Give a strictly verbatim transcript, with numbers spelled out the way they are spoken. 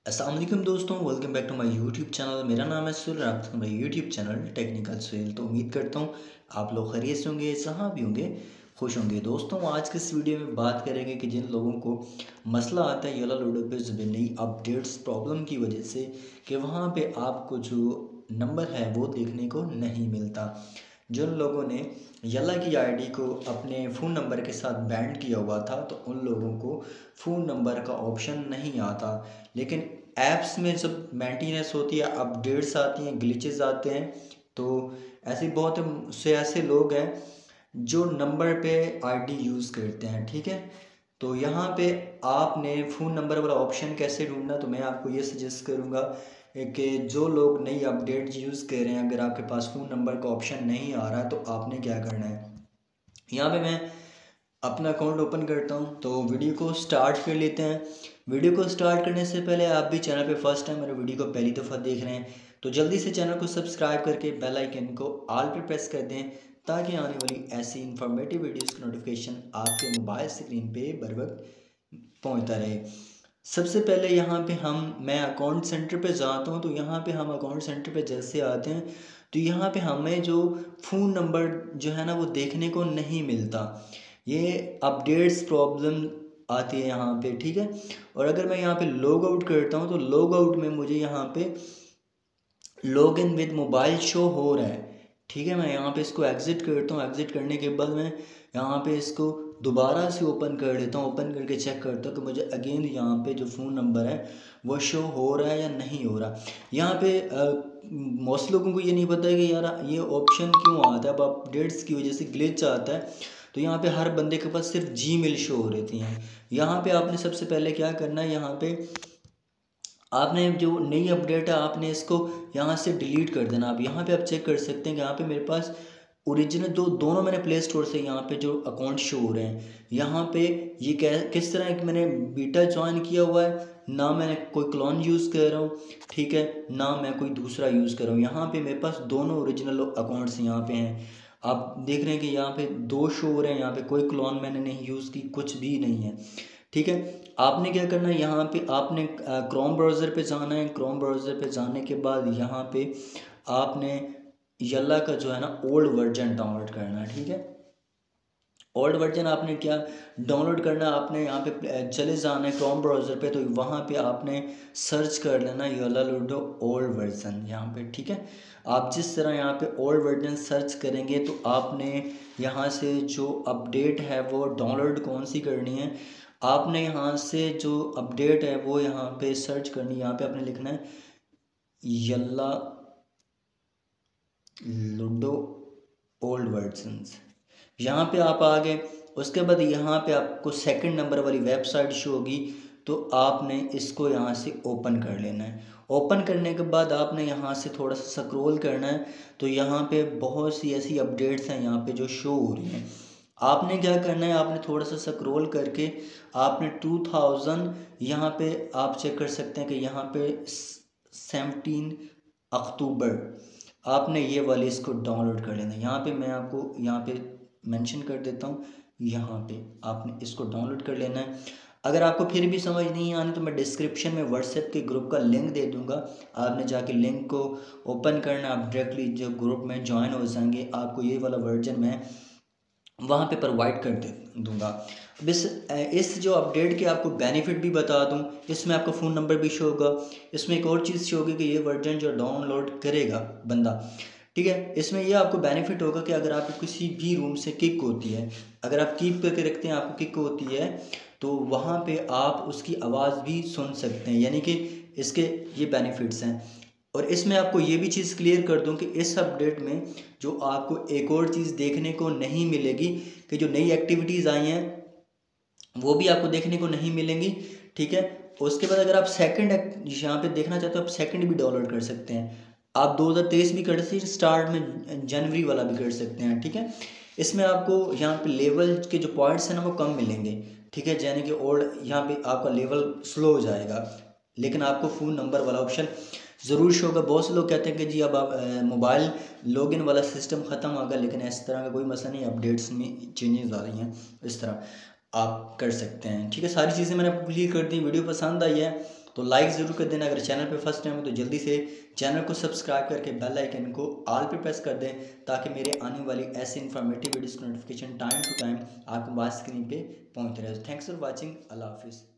अस्सलाम वालेकुम दोस्तों, welcome back to my YouTube channel. मेरा नाम है सुहेल और आप देख रहे हैं यूट्यूब चैनल टेक्निकल सुहेल। तो उम्मीद करता हूँ आप लोग खैरियत से होंगे, जहाँ भी होंगे खुश होंगे। दोस्तों, आज के इस वीडियो में बात करेंगे कि जिन लोगों को मसला आता है येलो लूडो पे जो नई अपडेट्स प्रॉब्लम की वजह से कि वहाँ पे आपको जो नंबर है वो देखने को नहीं मिलता। जिन लोगों ने यल्ला की आईडी को अपने फ़ोन नंबर के साथ बैंड किया हुआ था तो उन लोगों को फ़ोन नंबर का ऑप्शन नहीं आता, लेकिन ऐप्स में जब मेंटेनेंस होती है, अपडेट्स आती हैं, ग्लिचेस आते हैं, तो ऐसे बहुत से ऐसे लोग हैं जो नंबर पे आईडी यूज़ करते हैं। ठीक है, तो यहाँ पे आपने फ़ोन नंबर वाला ऑप्शन कैसे ढूंढना, तो मैं आपको ये सजेस्ट करूँगा कि जो लोग नई अपडेट यूज़ कर रहे हैं, अगर आपके पास फ़ोन नंबर का ऑप्शन नहीं आ रहा तो आपने क्या करना है। यहाँ पे मैं अपना अकाउंट ओपन करता हूँ, तो वीडियो को स्टार्ट कर लेते हैं। वीडियो को स्टार्ट करने से पहले आप भी चैनल पे फर्स्ट टाइम मेरे वीडियो को पहली दफ़ा देख रहे हैं तो जल्दी से चैनल को सब्सक्राइब करके बेल आइकन को ऑल पे प्रेस कर दें, ताकि आने वाली ऐसी इन्फॉर्मेटिव वीडियोस की नोटिफिकेशन आपके मोबाइल स्क्रीन पे बर वक्त पहुँचता रहे। सबसे पहले यहाँ पे हम मैं अकाउंट सेंटर पे जाता हूँ, तो यहाँ पे हम अकाउंट सेंटर पे जैसे आते हैं तो यहाँ पे हमें जो फ़ोन नंबर जो है ना वो देखने को नहीं मिलता। ये अपडेट्स प्रॉब्लम आती है यहाँ पे। ठीक है, और अगर मैं यहाँ पे लॉग आउट करता हूँ तो लॉग आउट में मुझे यहाँ पे log in with mobile show हो रहा है। ठीक है, मैं यहाँ पे इसको एग्ज़िट करता हूँ। एग्ज़िट करने के बाद मैं यहाँ पे इसको दोबारा से ओपन कर लेता हूँ। ओपन करके चेक करता हूँ कि मुझे अगेन यहाँ पे जो फ़ोन नंबर है वो शो हो रहा है या नहीं हो रहा। यहाँ पे मोस्ट लोगों को ये नहीं पता है कि यार ये ऑप्शन क्यों आता है। अब अपडेट्स की वजह से ग्लिच आता है, तो यहाँ पे हर बंदे के पास सिर्फ जी मेल शो हो रहती हैं। यहाँ पे आपने सबसे पहले क्या करना है, यहाँ पे आपने जो नई अपडेट है आपने इसको यहाँ से डिलीट कर देना। आप यहाँ पे आप चेक कर सकते हैं कि यहाँ पे मेरे पास ओरिजिनल जो दोनों मैंने प्ले स्टोर से यहाँ पे जो अकाउंट शो हो रहे हैं, यहाँ पे ये कै किस तरह कि मैंने बीटा ज्वाइन किया हुआ है, ना मैंने कोई क्लोन यूज़ कर रहा हूँ। ठीक है, ना मैं कोई दूसरा यूज़ कर रहा हूँ। यहाँ पे मेरे पास दोनों ओरिजिनल अकाउंट्स यहाँ पे हैं। आप देख रहे हैं कि यहाँ पे दो शो हो रहे हैं, यहाँ पे कोई क्लोन मैंने नहीं यूज़ की, कुछ भी नहीं है। ठीक है, आपने क्या करना है, यहाँ पे आपने क्रोम ब्राउज़र पे जाना है। क्रोम ब्राउज़र पे जाने के बाद यहाँ पे आपने यल्ला का जो है ना ओल्ड वर्जन डाउनलोड करना है। ठीक है, ओल्ड वर्जन आपने क्या डाउनलोड करना है, आपने यहाँ पे चले जाना है क्रोम ब्राउज़र पे, तो वहाँ पे आपने सर्च कर लेना यल्ला लूडो ओल्ड वर्जन यहाँ पे। ठीक है, आप जिस तरह यहाँ पे ओल्ड वर्जन सर्च करेंगे तो आपने यहाँ से जो अपडेट है वो डाउनलोड कौन सी करनी है, आपने यहाँ से जो अपडेट है वो यहाँ पे सर्च करनी है। यहाँ पे आपने लिखना है यल्ला लूडो ओल्ड वर्जन्स। यहाँ पे आप आ गए। उसके बाद यहाँ पे आपको सेकंड नंबर वाली वेबसाइट शो होगी, तो आपने इसको यहाँ से ओपन कर लेना है। ओपन करने के बाद आपने यहाँ से थोड़ा सा स्क्रॉल करना है, तो यहाँ पे बहुत सी ऐसी अपडेट्स हैं यहाँ पे जो शो हो रही हैं। आपने क्या करना है, आपने थोड़ा सा स्क्रॉल करके आपने टू थाउजेंड यहाँ पे आप चेक कर सकते हैं कि यहाँ पे सेवनटीन अक्टूबर आपने ये वाली इसको डाउनलोड कर लेना है। यहाँ पे मैं आपको यहाँ पे मेंशन कर देता हूँ, यहाँ पे आपने इसको डाउनलोड कर लेना है। अगर आपको फिर भी समझ नहीं आनी तो मैं डिस्क्रिप्शन में व्हाट्सएप के ग्रुप का लिंक दे दूँगा, आपने जाके लिंक को ओपन करना, आप डायरेक्टली जो ग्रुप में ज्वाइन हो जाएंगे। आपको ये वाला वर्जन मैं वहाँ पे प्रोवाइड कर दे दूँगा। अब इस इस जो अपडेट के आपको बेनिफिट भी बता दूँ, इसमें आपका फ़ोन नंबर भी शो होगा। इसमें एक और चीज़ शो होगी कि ये वर्जन जो डाउनलोड करेगा बंदा, ठीक है, इसमें ये आपको बेनिफिट होगा कि अगर आपको किसी भी रूम से किक होती है, अगर आप कीप करके रखते हैं, आपको किक होती है, तो वहाँ पे आप उसकी आवाज़ भी सुन सकते हैं। यानी कि इसके ये बेनिफिट्स हैं। और इसमें आपको ये भी चीज़ क्लियर कर दूं कि इस अपडेट में जो आपको एक और चीज़ देखने को नहीं मिलेगी कि जो नई एक्टिविटीज़ आई हैं वो भी आपको देखने को नहीं मिलेंगी। ठीक है, उसके बाद अगर आप सेकंड यहाँ पे देखना चाहते हो, आप सेकंड भी डाउनलोड कर सकते हैं। आप दो हज़ार तेईस भी कर सकते हैं, स्टार्ट में जनवरी वाला भी कर सकते हैं। ठीक है, इसमें आपको यहाँ पे लेवल के जो पॉइंट्स हैं ना वो कम मिलेंगे। ठीक है, यानी कि ओल्ड यहाँ पे आपका लेवल स्लो हो जाएगा, लेकिन आपको फ़ोन नंबर वाला ऑप्शन ज़रूर शो होगा। बहुत से लोग कहते हैं कि जी अब आप मोबाइल लॉगिन वाला सिस्टम ख़त्म हो गया, लेकिन इस तरह का कोई मसला नहीं, अपडेट्स में चेंजेस आ रही हैं, इस तरह आप कर सकते हैं। ठीक है, सारी चीज़ें मैंने आपको क्लियर कर दी। वीडियो पसंद आई है तो लाइक ज़रूर कर देना। अगर चैनल पे फर्स्ट टाइम हो तो जल्दी से चैनल को सब्सक्राइब करके बेल आइकन को ऑल पे प्रेस कर दें, ताकि मेरे आने वाली ऐसी इन्फॉर्मेटिव वीडियोज़ की नोटिफिकेशन टाइम टू टाइम आपके पास स्क्रीन पे पहुंचते रहे। Thanks for watching. अल्लाह हाफिज़।